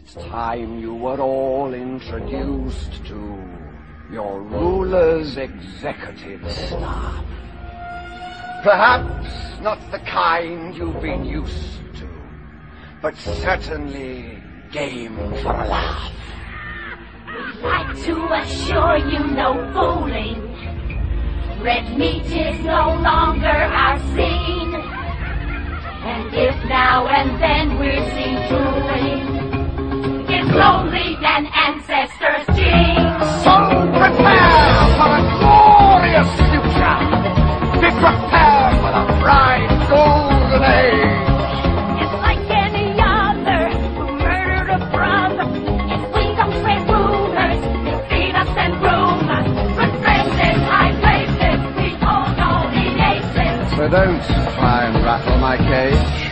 It's time you were all introduced to your ruler's executive staff. Perhaps not the kind you've been used to, but certainly game for a laugh. We'd like to assure you no fooling. Red meat is no longer our scene. And if now and then we're seen drooling, it's lonely than ancestors' genes. So prepare for a glorious future. Be prepared for the bright golden age. It's like any other who murdered a brother. If we don't spread rumors, they'll feed us and groom us. Good friends in high places, we all know the aces. So don't try and rattle my cage.